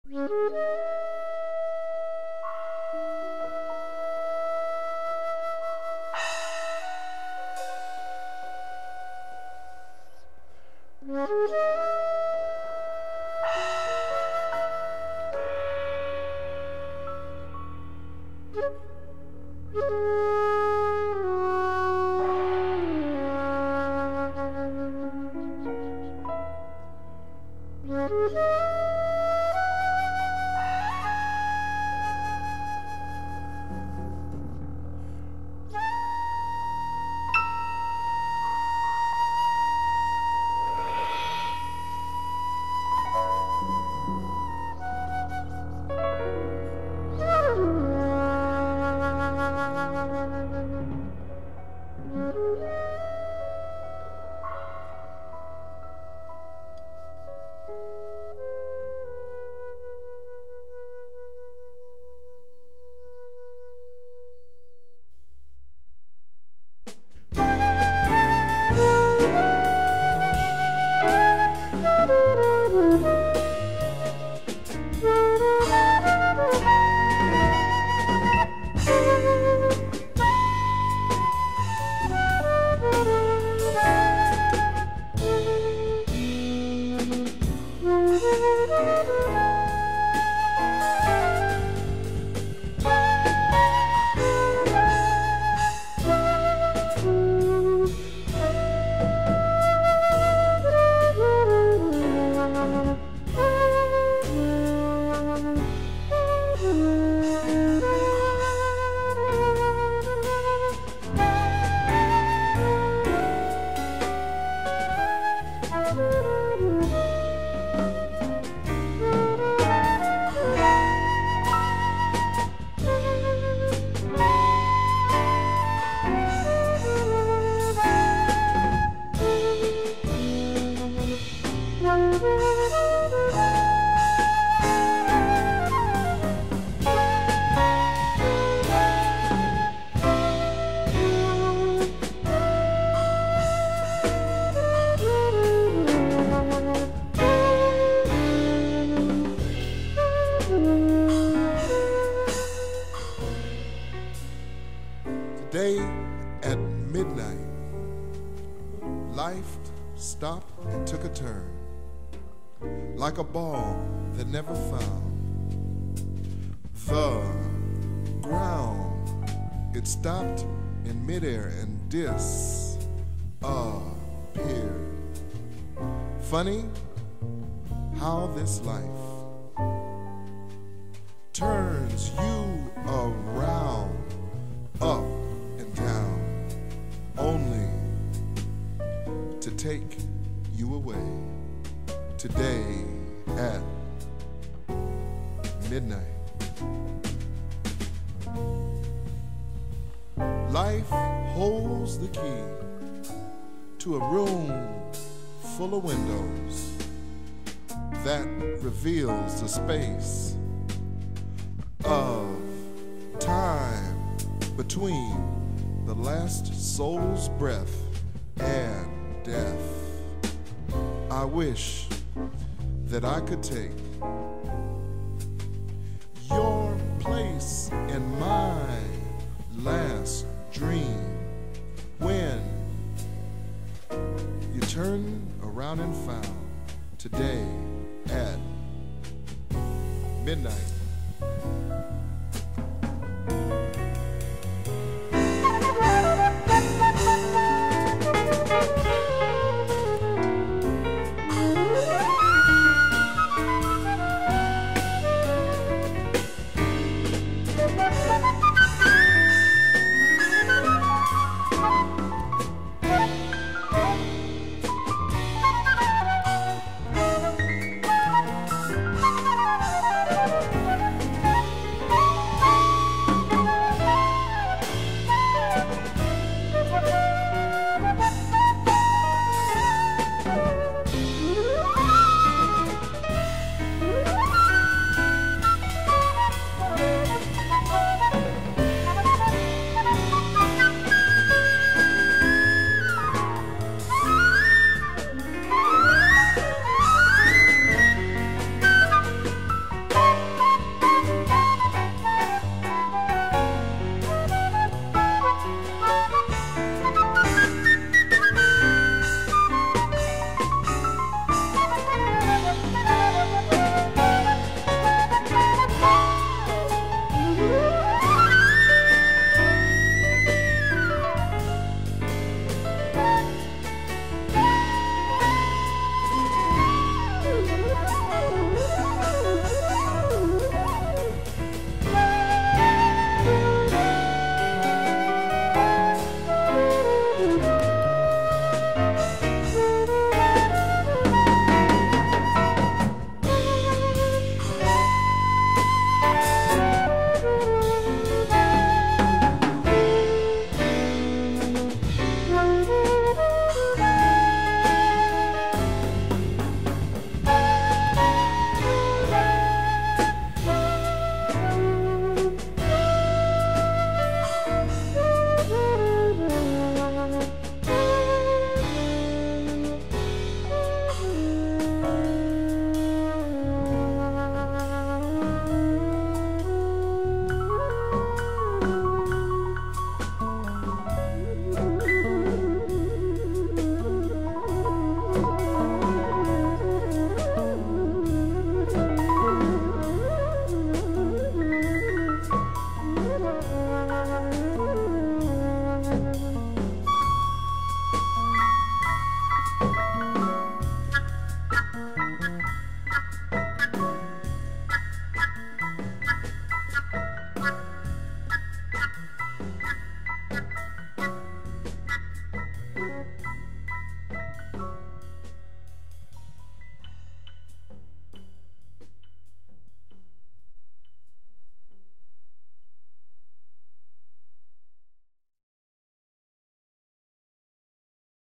Today at midnight, life stopped and took a turn, like a ball that never found the ground. It stopped in midair and disappeared. Funny how this life turns you around, up and down, only to take you away. Today at midnight, life holds the key to a room full of windows that reveals the space of time between the last soul's breath and death. I wish that I could take your place in my last dream when you turn around and found today at midnight.